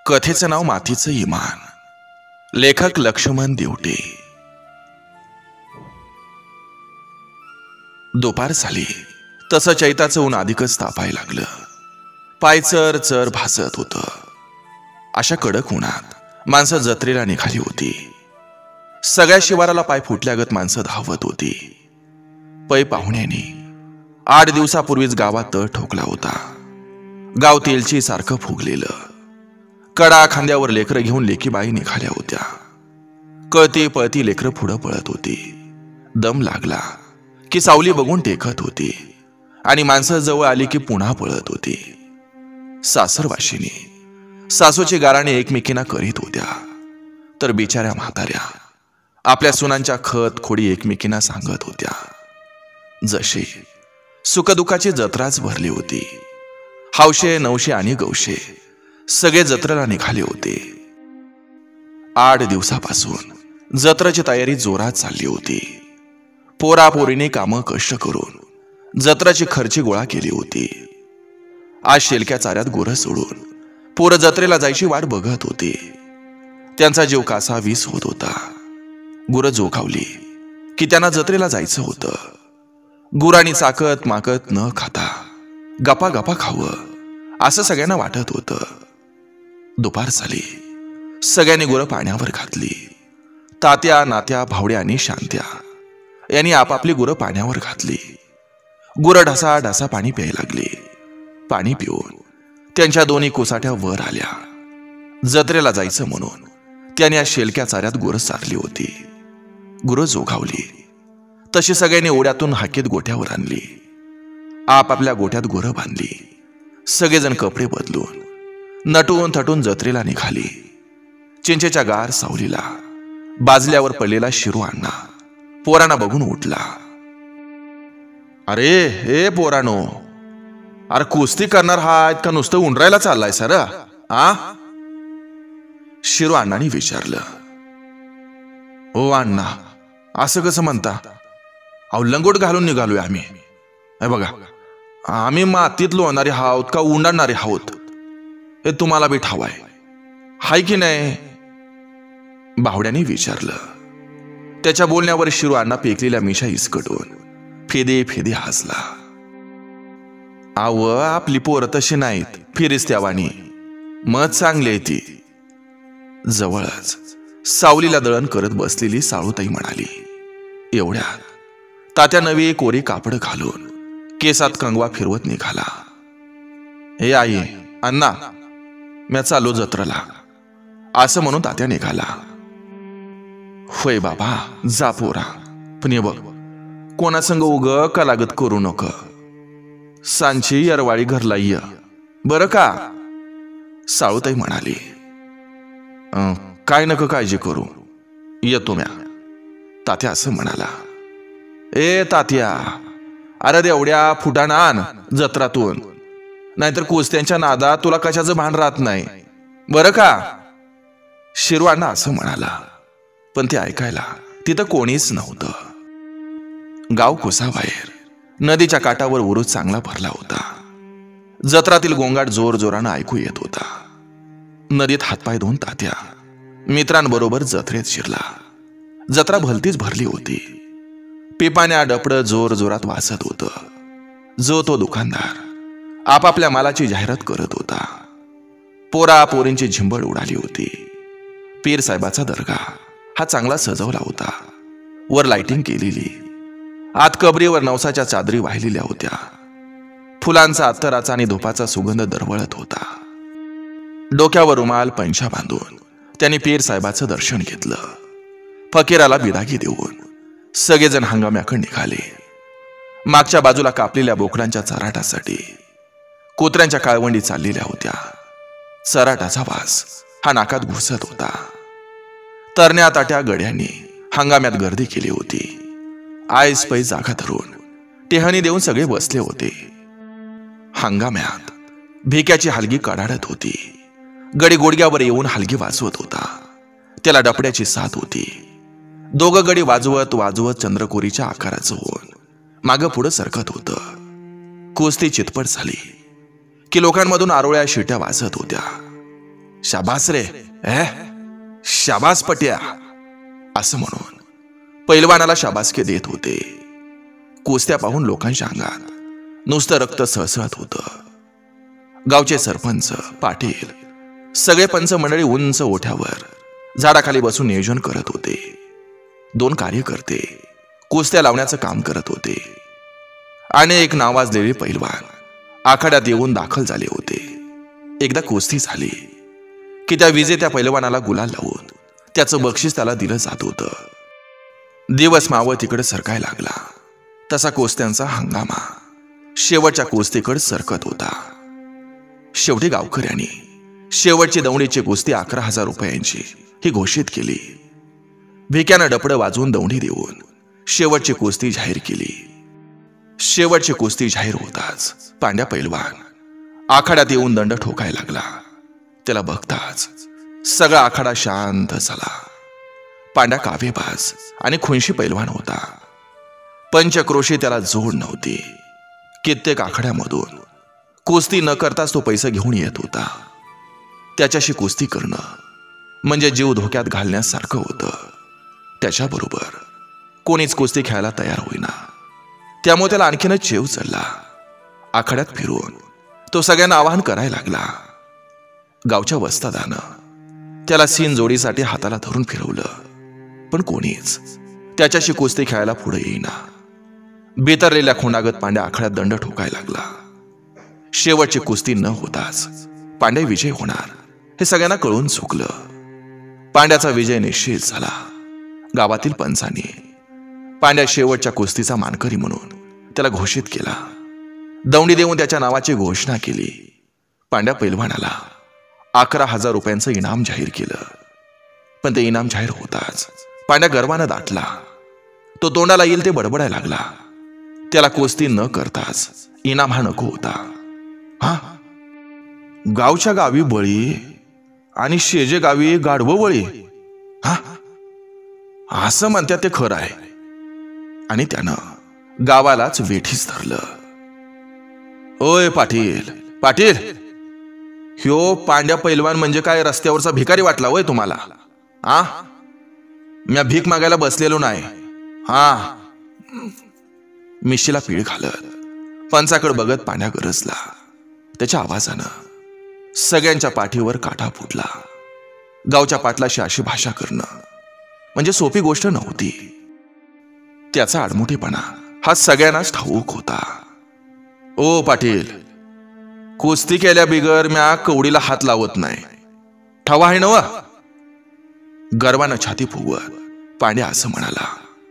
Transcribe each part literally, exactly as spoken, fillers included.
कथेचं नाव मातीचं इमान. लेखक लक्ष्मण देवटे. दुपार झाली तसं चैताचं ऊन अधिकच तापायला लागलं. पाय चर चर भासत होतं. अशा कडक उन्हात माणसं जत्रेला निघाली होती. सगळ्या शिवाराला पाय फुटल्यागत माणसं धावत होती. पै पाहुण्यानी आठ दिवसापूर्वीच गावात तळ ठोकला होता. गाव तेलची सारखं फुगलेलं. कडा खांद्यावर लेकरं घेऊन लेकीबाई निघाल्या होत्या. कळती पळती लेकरं पुढं पळत होती. दम लागला की सावली बघून टेकत होती आणि माणसं जवळ आली की पुन्हा पळत होती. सासरवाशिनी सासूची गाराणे एकमेकींना करीत होत्या, तर बिचाऱ्या म्हाताऱ्या आपल्या सुनांच्या खत खोडी एकमेकींना सांगत होत्या. जशी सुखदुःखाची जत्राच भरली होती. हौशे नवशे आणि गौशे सगळे जत्रेला निघाले होते. आठ दिवसापासून जत्रेची तयारी जोरात चालली होती. पोरापोरीने कामं कष्ट करून जत्रेची खर्ची गोळा केली होती. आज शेलक्या चाऱ्यात गुरं सोडून पोरं जत्रेला जायची वाट बघत होती. त्यांचा जीव कासा वीस होत होता. गुरं जोखावली की त्यांना जत्रेला जायचं होतं. गुरांनी चाकत माकत न खाता गपा गपा खावं असं सगळ्यांना वाटत होतं. दुपार झाली. सगळ्यांनी गुरं पाण्यावर घातली. तात्या नात्या भावड्या आणि शांत्या यांनी आपापली गुरं पाण्यावर घातली. गुरं ढसा ढसा पाणी प्यायला लागली. पाणी पिऊन त्यांच्या दोन्ही कोसाट्या वर आल्या. जत्रेला जायचं म्हणून त्यांनी आज शेलक्या चाऱ्यात गुरं चारली होती. गुरं जोगावली तशी सगळ्यांनी ओढ्यातून हाकेत गोठ्यावर आणली. आपापल्या गोठ्यात गुरं बांधली. सगळेजण कपडे बदलून नटून थटून जत्रेला निघाली. चिंचेच्या गार सावलीला बाजल्यावर पडलेला शिरू अण्णा पोरांना बघून उठला. अरे हे पोरानो, अरे कुस्ती करणार हात का नुसतं उंडरायला चाललाय सर? आ शिरू अण्णांनी विचारलं. हो अण्णा, असं कसं म्हणता? अहो लंगोट घालून निघालोय आम्ही. हे बघा, आम्ही मातीत लोणारे आहोत का उंडाणणारे आहोत हे तुम्हाला बी ठाव आहे, हाय की नाही? भावड्याने विचारलं. त्याच्या बोलण्यावर शिरू अण्णा पेकलेल्या मिशा इसकटून फेदे फेदे हसला. आव आपली पोरं तशी नाहीत, फिरिस्त्यावानी मत चांगली ती. जवळच सावलीला दळण करत बसलेली साळूताई म्हणाली. एवढ्यात तात्या नवी कोरी कापड घालून केसात कंगवा फिरवत निघाला. हे आई अण्णा, म्या चाललो जत्रेला असं म्हणून तात्या निघाला. होय बाबा, जा पोरा, पण ये बघ कोणासंग उग कलागत करू नको. सांची यरवाळी घरला ये बरं का? साळूताई म्हणाली. काय नको काळजी करू, येतो म्या. तात्या असं म्हणाला. ए तात्या, अरे देवड्या फुटाणा आण जत्रातून, नाहीतर कुस्त्यांच्या नादात तुला कशाचं भान राहत नाही बरं का? शिरू अण्णा असं म्हणाला. पण ते ऐकायला तिथं कोणीच नव्हतं. गाव कुसाबाहेर नदीच्या काठावर उरूस चांगला भरला होता. जत्रातील गोंगाट जोर जोरानं ऐकू येत होता. नदीत हातपाय धुवून तात्या मित्रांबरोबर जत्रेत शिरला. जत्रा भलतीच भरली होती. पिपाण्या डपडं जोर जोरात वाजत होतं. जो तो दुकानदार आपापल्या मालाची जाहिरात करत होता. पोरा पोरींची झिंबड उडाली होती. पीर साहेबाचा दर्गा हा चांगला सजवला होता. वर लाइटिंग केलेली. आत कबरीवर नवसाच्या चादरी वाहिलेल्या होत्या. फुलांचा अत्तराचा आणि धुपाचा सुगंध दरवळत होता. डोक्यावर रुमाल पंशा बांधून त्यांनी पीर साहेबाचं दर्शन घेतलं. फकीराला बिदागी देऊन सगळेजण हंगाम्याकडे निघाले. मागच्या बाजूला कापलेल्या बोकडांच्या चराटासाठी कुत्र्यांच्या काळवंडी चाललेल्या होत्या. चराटाचा वास हा नाकात घुसत होता. तरण्या ताट्या गड्यांनी हंगाम्यात गर्दी केली होती. आईस पै जागा धरून टेहणी देऊन सगळे बसले होते. हंगाम्यात भिक्याची हलगी कडाडत होती. गडी गोडग्यावर येऊन हलगी वाजवत होता. त्याला डपड्याची साथ होती. दोघं गडी वाजवत वाजवत चंद्रकोरीच्या आकाराचं होऊन मागं पुढं सरकत होतं. कुस्ती चितपट झाली की लोकांमधून आरोळ्या शिट्या वाजत होत्या. शाबास रे, ए शाबास पट्या असं म्हणून पैलवानाला शाबासकी देत होते. कुस्त्या पाहून लोकांच्या अंगात नुसतं रक्त सहसहत होतं. गावचे सरपंच, पाटील, सगळे पंच मंडळी उंच ओठ्यावर झाडाखाली बसून नियोजन करत होते. दोन कार्यकर्ते कुस्त्या लावण्याचं काम करत होते. अनेक नावाजलेले पैलवान आखाड्यात येऊन दाखल झाले होते. एकदा कुस्ती झाली की त्या विजेत्या पैलवानाला गुलाल लावून त्याचं बक्षीस त्याला दिलं जात होतं. दिवस मावळ तिकडे सरकाय लागला तसा कुस्त्यांचा हंगामा शेवटच्या कुस्तीकडे सरकत होता. शेवटी गावकऱ्यांनी शेवटची दौंडीची कुस्ती अकरा हजार रुपयांची ही घोषित केली. भिक्यानं डपडं वाजवून दौंडी देऊन शेवटची कुस्ती जाहीर केली. शेवटची कुस्ती जाहीर होताच पांड्या पैलवान आखाड्यात येऊन दंड ठोकायला लागला. त्याला बघताच सगळा आखाडा शांत झाला. पांड्या कावेबाज आणि खुनशी पैलवान होता. पंचक्रोशी त्याला जोड नव्हती. कित्येक आखाड्यामधून कुस्ती न करताच तो पैसा घेऊन येत होता. त्याच्याशी कुस्ती करणं म्हणजे जीव धोक्यात घालण्यासारखं होतं. त्याच्याबरोबर कोणीच कुस्ती खेळायला तयार होईना. त्यामुळे त्याला आणखीनच चेव चढला. आखाड्यात फिरून तो सगळ्यांना आवाहन करायला लागला. गावच्या वस्तादानं त्याला सीन जोडीसाठी हाताला धरून फिरवलं, पण कोणीच त्याच्याशी कुस्ती खेळायला पुढे येईना. बेतरलेल्या खोंडागत पांड्या आखाड्यात दंड ठोकायला लागला. शेवटची कुस्ती न होताच पांड्या विजय होणार हे सगळ्यांना कळून चुकलं. पांड्याचा विजय निश्चित झाला. गावातील पंचांनी पांड्या शेवटच्या कुस्तीचा मानकरी म्हणून त्याला घोषित केला. दौंडी देऊन त्याच्या नावाची घोषणा केली. पांड्या पैलवानाला अकरा हजार रुपयांचं इनाम जाहीर केलं. पण ते इनाम जाहीर होताच पांड्या गर्वानं दाटला. तो तोंडाला येईल ते बडबडायला लागला. त्याला कुस्ती न करताच इनाम हा नको होता. हा, गावच्या गावी बळी आणि शेजे गावी गाढवं बळी, हा असं म्हणतात ते खरं आहे. आणि त्यानं गावालाच वेठीच धरलं. ओय पाटील, पाटील, ह्यो पांड्या पैलवान म्हणजे काय रस्त्यावरचा भिकारी वाटला होय तुम्हाला? आ म्या भीक मागायला बसलेलो नाही. हा, मिशीला पीळ घालत पंचाकडे बघत पांड्या गरजला. त्याच्या आवाजानं सगळ्यांच्या पाठीवर काटा फुटला. गावच्या पाटलाशी अशी भाषा करणं म्हणजे सोपी गोष्ट नव्हती. त्याचा आडमुठेपणा हा सगळ्यांनाच ठाऊक होता. ओ पाटील, कुस्ती केल्या बिगर म्या कवडीला हात लावत नाही, ठावा आहे नव? गर्वानं छाती फुगवत पांड्या असं म्हणाला.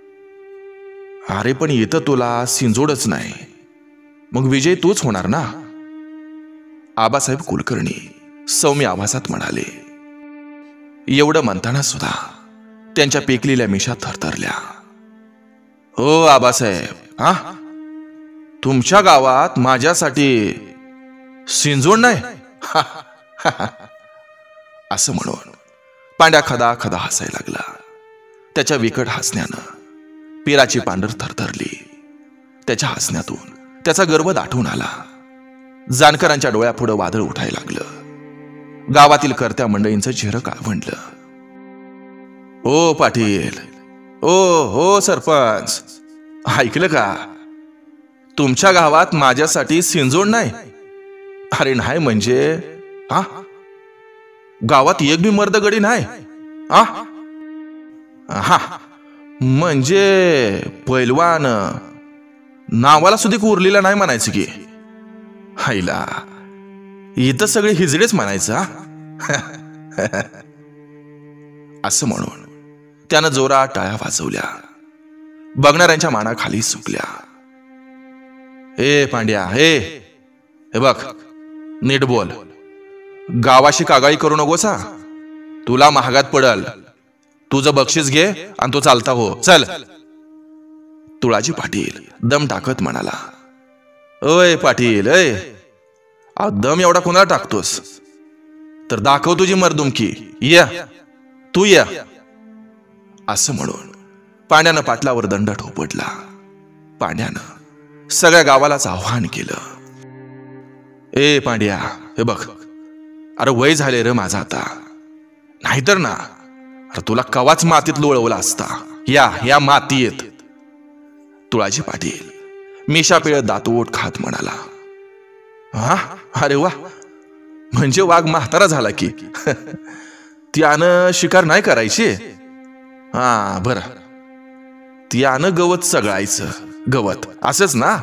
अरे पण इथं तुला सिंजोडच नाही, मग विजय तूच होणार ना? आबासाहेब कुलकर्णी सौम्य आवाजात म्हणाले. एवढं म्हणताना सुद्धा त्यांच्या पेकलेल्या मिशा थरथरल्या. हो आबासाहेब, हा तुमच्या गावात माझ्यासाठी सिंजोड नाही? असं म्हणून पांड्या खदा खदा हसायला लागला. त्याच्या विकट हसण्यानं पिराची पांढर थरथरली. त्याच्या हसण्यातून त्याचा गर्व दाटून आला. जानकरांच्या डोळ्यापुढे वादळ उठायला लागलं. गावातील कर्त्या मंडळींचं चेहरं काळवंडलं. ओ पाटील, ओ हो सरपंच, ऐकलं का? तुमच्या गावात माझ्यासाठी सिंजोड नाही? अरे नाही म्हणजे हा गावात एक बी मर्द गडी नाही? आ हा म्हणजे पैलवान नावाला सुद्धा उरलेला नाही म्हणायचं की? हायला, इथं सगळे हिजडेच म्हणायचं. असं म्हणून त्यानं जोरात टाळ्या वाजवल्या. बघणाऱ्यांच्या मानाखाली सुकल्या. ए पांड्या, हे हे बघ, नीट बोल. गावाशी कागाळी करू नकोसा, तुला महागात पडल. तुझं बक्षीस घे आणि तो चालता हो, चल. तुळाजी पाटील दम टाकत म्हणाला. ओय पाटील, ए दम एवढा कोणाला टाकतोस? तर दाखव तुझी मर्दुमकी, ये तू ये. असं म्हणून पांड्यानं पाटलावर दंड ठोपटला. पांड्यानं सगळ्या गावालाच आव्हान केलं. ए पांड्या, हे बघ, अरे वय झाले रे माझा आता, नाहीतर ना अरे तुला कवाच मातीत लोळवला असता. या या मातीत. तुळाजी पाटील मिशा पिळत दातोट खात म्हणाला. हा अरे वा, म्हणजे वाघ म्हातारा झाला की. त्यानं शिकार नाही करायची. हा बर, त्यानं गवत सगळायचं. गवत असंच ना.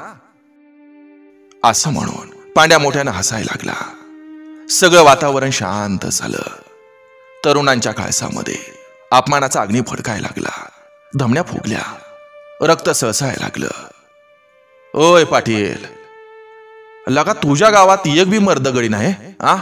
असं म्हणून पांड्या मोठ्यानं हसायला लागला. सगळं वातावरण शांत झालं. तरुणांच्या काळसामध्ये अपमानाचा अग्नी फडकायला लागला. धमण्या फुगल्या, रक्त सळसळायला लागलं. ओय पाटील, लगा तुझ्या गावात एक बी मर्दगडी नाही आ?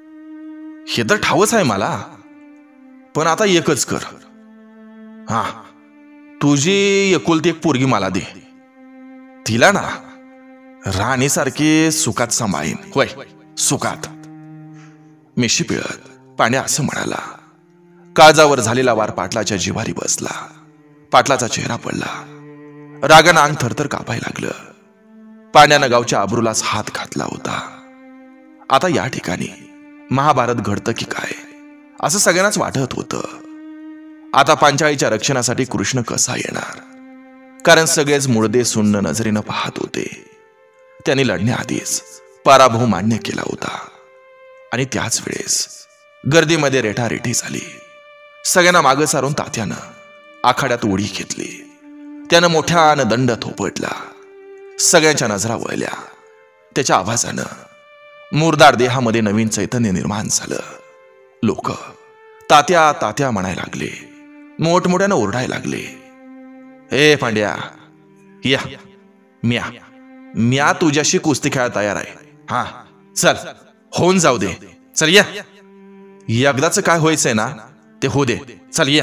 हे तर ठावच आहे मला, पण आता एकच कर. हा, तुझी एकुलती एक पोरगी मला दे. तिला ना राणीसारखी सुखात सांभाळीन. होय, सुखात. मिशी पिळत पांड्या असं म्हणाला. काळजावर झालेला वार पाटलाच्या जिव्हारी बसला. पाटलाचा चेहरा पडला. रागानं अंग थरथर कापायला लागलं. पांड्यानं गावच्या आबरूलाच हात घातला होता. आता या ठिकाणी महाभारत घडतं की काय असं सगळ्यांनाच वाटत होतं. आता पांचाळीच्या रक्षणासाठी कृष्ण कसा येणार, कारण सगळेच मुळदे सुन्न नजरेनं पाहत होते. त्यांनी लढण्याआधीच पराभव मान्य केला होता. आणि त्याच वेळेस गर्दीमध्ये रेठारेठी झाली. सगळ्यांना मागं सारून तात्यानं आखाड्यात उडी घेतली. त्यानं मोठ्यानं दंड थोपटला. सगळ्यांच्या नजरा वळल्या. त्याच्या आवाजानं मुरदार देहामध्ये नवीन चैतन्य निर्माण झालं. लोक तात्या तात्या म्हणायला लागले. मोठमोठ्यानं ओरडायला लागले. ए पांड्या, या म्या म्या तुझ्याशी कुस्ती खेळायला तयार आहे. हा चल, होऊन जाऊ दे. चल या, एकदाच काय व्हायचंय ना ते हो दे. चल या.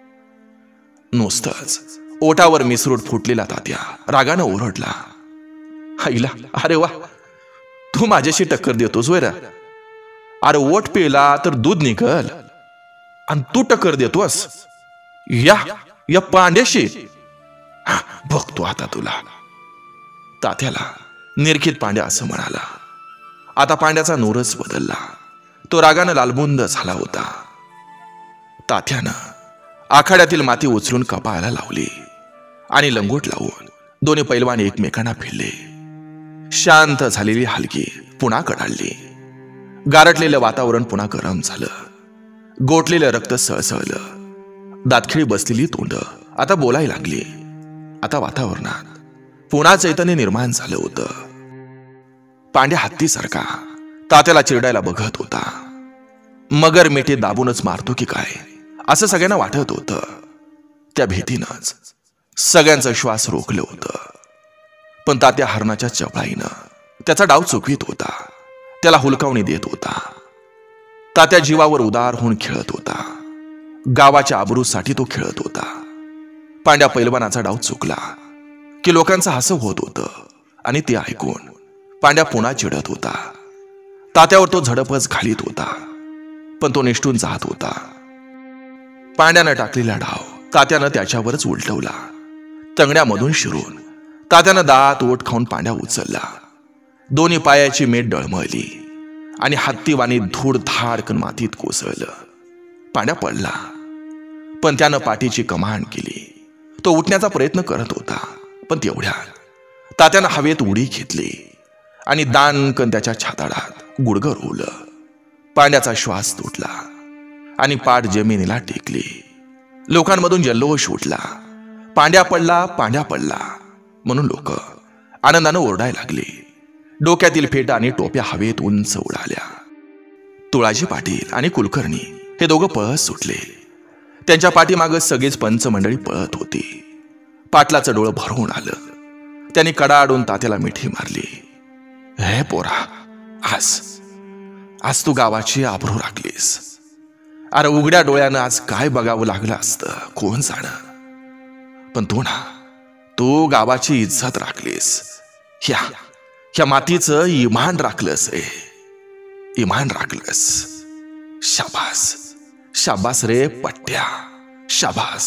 नुसतंच ओटावर मिसरूट फुटलेला तात्या रागानं ओरडला. आईला, अरे वा, तू माझ्याशी टक्कर देतोस वर. अरे ओट पिला तर दूध निघल आणि तू टक्कर देतोस या या पांड्याशी. बघतो आता तुला. तात्याला निरखित पांड्या असं म्हणाला. आता पांड्याचा नूरच बदलला. तो रागानं लालबुंद झाला होता. तात्यानं आखाड्यातील माती उचलून कपाळाला लावली आणि लंगोट लावून दोन्ही पैलवान एकमेकांना भिडले. शांत झालेली हलकी पुन्हा कडाळली. गारटलेलं वातावरण पुन्हा गरम झालं. गोठलेलं रक्त सळसळलं. दातखिळी बसलेली तोंड आता बोलायला लागली. आता वातावरणात पुन्हा चैतन्य निर्माण झालं होतं. पांड्या हत्तीसारखा तात्याला चिरडायला बघत होता. मगर मिठी दाबूनच मारतो की काय असं सगळ्यांना वाटत होतं. त्या भीतीनंच सगळ्यांचा श्वास रोखलं होतं. पण तात्या हरणाच्या चपळाईनं त्याचा डाव चुकवीत होता. त्याला हुलकावणी देत होता. तात्या जीवावर उदार होऊन खेळत होता. गावाच्या आबरूसाठी तो खेळत होता. पांड्या पैलवानाचा डाव चुकला की लोकांचं हसं होत होतं आणि ते ऐकून पांड्या पुन्हा चिडत होता. तात्यावर तो झडपच घालीत होता, पण तो निष्ठून जात होता. पांड्यानं टाकलेला डाव तात्यानं त्याच्यावरच उलटवला. तंगड्यामधून शिरून तात्यानं दात ओठ खाऊन पांड्या उचलला. दोन्ही पायाची मेट डळमळली आणि हत्तीवाणी धूड धाडकन मातीत कोसळलं. पांड्या पडला, पण त्यानं पाठीची कमान केली. तो उठण्याचा प्रयत्न करत होता, पण तेवढ्या तात्यानं हवेत उडी घेतली आणि दानकन त्याच्या छाताडात गुडघं रोवलं. पांड्याचा श्वास तुटला आणि पाठ जमिनीला टेकली. लोकांमधून जल्लोष उठला. पांड्या पडला, पांड्या पडला म्हणून लोक आनंदानं ओरडायला लागली. डोक्यातील फेटा आणि टोप्या हवेत उंच उडाल्या. तुळाजी पाटील आणि कुलकर्णी हे दोघं पळत सुटले. त्यांच्या पाठीमागं सगळीच पंचमंडळी पळत होती. पाटलाचं डोळं भरवून आलं. त्यांनी कडाडून तात्याला मिठी मारली. हे पोरा, आज आज तू गावाची आबरू राखलीस. अरे उघड्या डोळ्यानं आज काय बघावं लागलं असतं कोण जाणं, पण तू ना तू गावाची इज्जत राखलीस. ह्या ह्या मातीचं इमान राखलंस रे, इमान राखलंस. शाबास शाबास रे पट्ट्या, शाबास.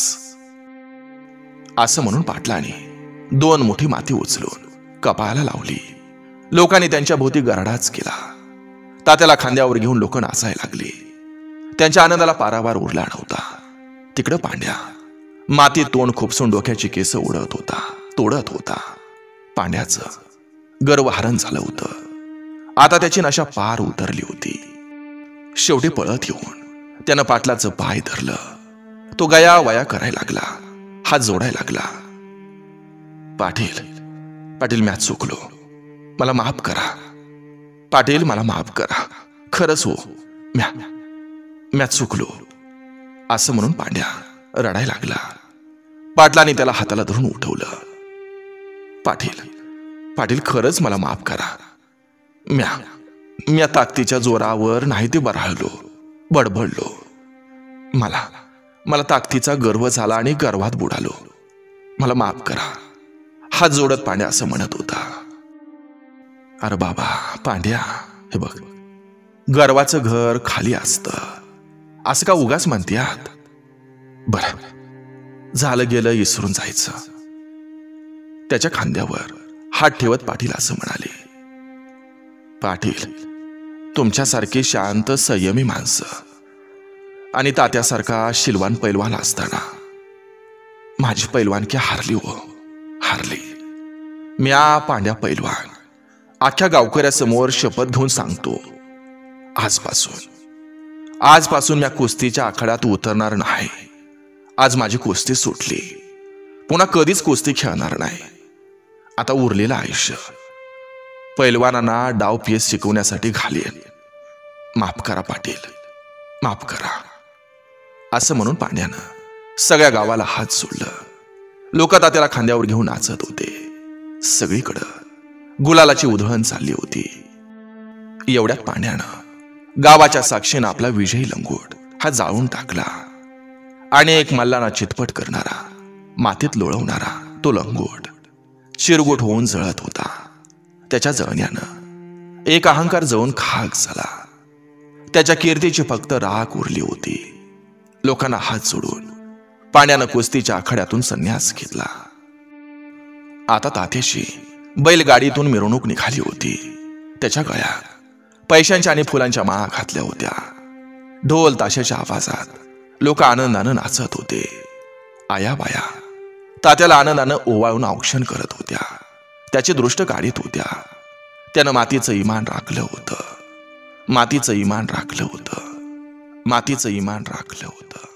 असं म्हणून पाटलाने दोन मोठी माती उचलून कपाळाला लावली. लोकांनी त्यांच्या भोवती गरडाच केला. तात्याला खांद्यावर घेऊन लोक नाचायला लागली. त्यांच्या आनंदाला पारावार उरला नव्हता. तिकडं पांड्या मातीत तोंड खुपसून डोक्याची केस उडत होता, तोडत होता. पांड्याचं गर्व हरण झालं होतं. आता त्याची नशा पार उतरली होती. शेवटी पळत येऊन त्यानं पाटलाचं पाय धरलं. तो गया वया करायला लागला, हात जोडायला लागला. पाटील पाटील म्या चुकलो, मला माफ करा. पाटील मला माफ करा, खरंच हो, म्या म्या चुकलो असं म्हणून पांड्या रडायला लागला. पाटलाने त्याला हाताला धरून उठवलं. पाटील पाटील खरंच मला माफ करा. म्या म्या ताकदीच्या जोरावर नाही ते बराळलो, बडबडलो. मला मला ताकदीचा गर्व झाला आणि गर्वात बुडालो. मला माफ करा. हात जोडत पांड्या असं म्हणत होता. अरे बाबा पांड्या, हे बघ, गर्वाचं घर खाली असतं असं का उगाच म्हणत्यात? बरं झालं गेलं विसरून जायचं. त्याच्या खांद्यावर हात ठेवत पाटील असं म्हणाले. पाटील, तुमच्यासारखी शांत संयमी माणसं आणि तात्यासारखा शिलवान पैलवान असताना माझी पैलवानकी हारली हो, हारली. म्या पांड्या पैलवान अख्ख्या गावकऱ्यासमोर शपथ घेऊन सांगतो, आजपासून आजपासून म्या कुस्तीच्या आखाड्यात उतरणार नाही. आज माझी कुस्ती सुटली, पुन्हा कधीच कुस्ती खेळणार नाही. आता उरलेलं आयुष्य पैलवानांना डाव पीस शिकवण्यासाठी घालेल. माफ करा पाटील, माफ करा असं म्हणून पांड्यानं सगळ्या गावाला हात सोडलं. लोक तात्याला खांद्यावर घेऊन नाचत होते. सगळीकडं गुलालाची उधळण चालली होती. एवढ्यात पांड्यानं गावाच्या साक्षीनं आपला विजयी लंगोट हा जाळून टाकला आणि एक मल्लांना चितपट करणारा, मातीत लोळवणारा तो लंगोट चिरगुट होऊन जळत होता. त्याच्या जळण्यानं एक अहंकार जळून खाक झाला. त्याच्या कीर्तीची फक्त राख उरली होती. लोकांना हात जोडून पांड्यानं कुस्तीच्या आखाड्यातून संन्यास घेतला. आता तात्याशी बैलगाडीतून मिरवणूक निघाली होती. त्याच्या गळ्यात पैशांच्या आणि फुलांच्या माळा घातल्या होत्या. ढोल ताशाच्या आवाजात लोक आनंदानं नाचत होते. आया बाया तात्याला आनंदानं ओवाळून औक्षण करत होत्या. त्याची दृष्ट काढीत होत्या. त्यानं मातीचं इमान राखलं होतं, मातीचं इमान राखलं होतं, मातीचं इमान राखलं होतं.